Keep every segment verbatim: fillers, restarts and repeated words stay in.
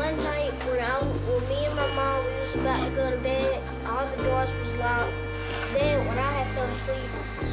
one night when I, when me and my mom, we was about to go to bed, all the doors was locked. Then when I had fell asleep,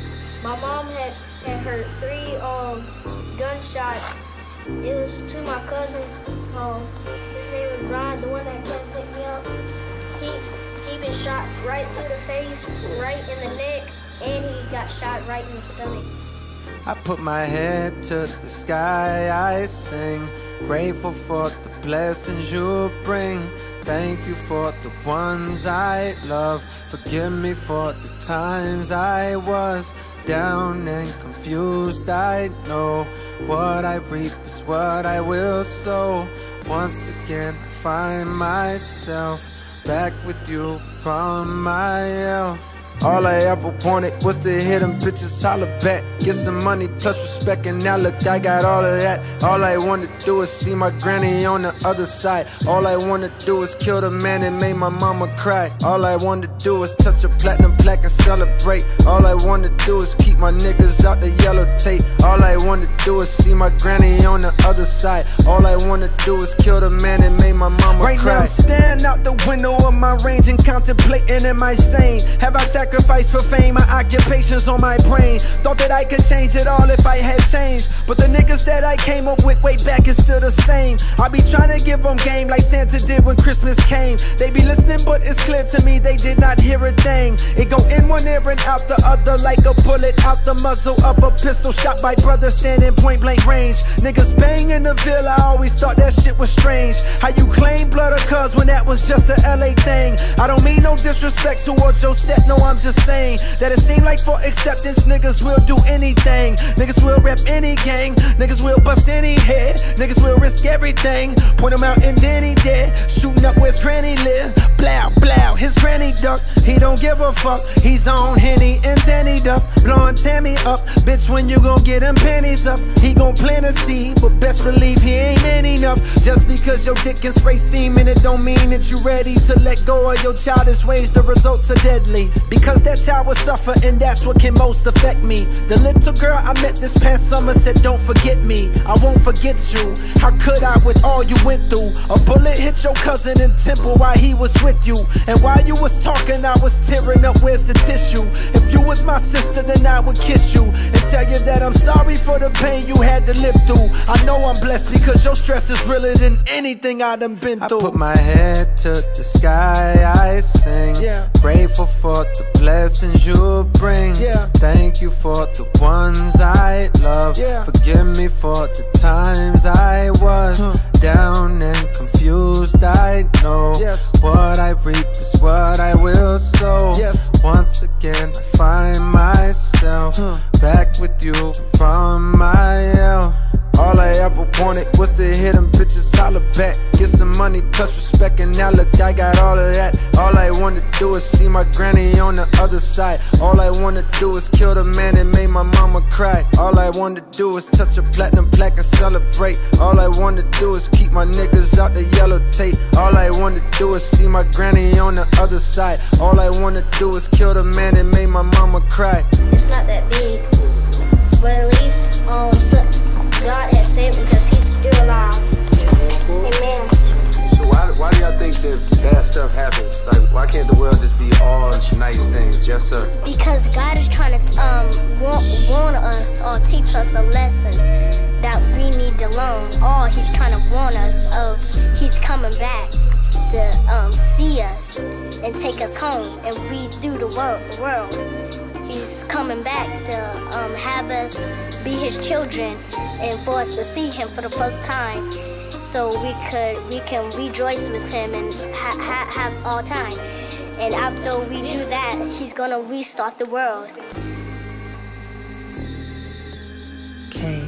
my mom had, had heard three um gunshots. It was to my cousin. Um, his name was Ron, the one that came to pick me up. He he been shot right through the face, right in the neck, and he got shot right in the stomach. I put my head to the sky, I sing, grateful for the blessings you bring. Thank you for the ones I love. Forgive me for the times I was down and confused. I know what I reap is what I will sow. Once again I find myself back with you from my hell. All I ever wanted was to hear them bitches holler back. Get some money plus respect, and now look, I got all of that. All I wanna do is see my granny on the other side. All I wanna do is kill the man that made my mama cry. All I wanna do is touch a platinum plaque and celebrate. All I wanna do is keep my niggas out the yellow tape. All I wanna do is see my granny on the other side. All I wanna do is kill the man that made my mama right cry. Right now I'm staring out the window of my range and contemplating, am I sane? Have I sacrificed for fame? My occupation's on my brain. Thought that I could change it all if I had changed, but the niggas that I came up with way back is still the same. I be trying to give them game like Santa did when Christmas came. They be listening but it's clear to me they did not hear a thing. It go in one ear and out the other like a bullet out the muzzle of a pistol shot by brothers standing point blank range. Niggas bang in the Ville, I always thought that shit was strange. How you claim blood or cuz when that was just a L A thing. I don't mean no disrespect towards your set, no, I'm just saying that it seemed like for acceptance niggas will do anything. Niggas will rep any gang, niggas will bust any head, niggas will risk everything. Point him out and then he dead. Shooting up where his granny live. Blow, blow, his granny duck. He don't give a fuck, he's on Henny and Danny Duck. Blowing Tammy up, bitch, when you gon' get them pennies up? He gon' plant a seed, but best believe he ain't man enough. Just because your dick can spray semen, it don't mean that you ready to let go of your childish ways. The results are deadly, because that child will suffer, and that's what can most affect me. The little girl I met this past summer said don't forget me, I won't forget you. How could I with all you went through? A bullet hit your cousin in Temple while he was with you, and while you was talking I was tearing up, where's the tissue? If you was my sister then I would kiss you and tell you that I'm sorry for the pain you had to live through. I know I'm blessed because your stress is realer than anything I done been through. I put my head to the sky, I sing, yeah. Grateful for the blessings you bring, yeah. Thank you for the ones I love, yeah. Forgive me for the times I was huh. down and confused. I know yes. what I reap is what I will sow. Yes. Once again I find myself huh. back with you from my hell. All I ever wanted was to hear them bitches holler back. Get some money plus respect, and now look, I got all of that. All I wanna do is see my granny on the other side. All I wanna do is kill the man that made my mama cry. All I wanna do is touch a platinum plaque and celebrate. All I wanna do is keep my niggas out the yellow tape. All I wanna do is see my granny on the other side. All I wanna do is kill the man that made my mama cry. It's not that big, but at least um, so God has saved me because he's still alive. Amen. So why, why do y'all think that bad stuff happens? Like, why can't the world just be all nice things, just so? Because God is trying to um warn, warn us or teach us a lesson that we need to learn. Or he's trying to warn us of he's coming back to um see us and take us home and redo the world. world. He's coming back to um, have us be his children and for us to see him for the first time, so we could we can rejoice with him and ha ha have all time. And after we do that, he's gonna restart the world. Okay.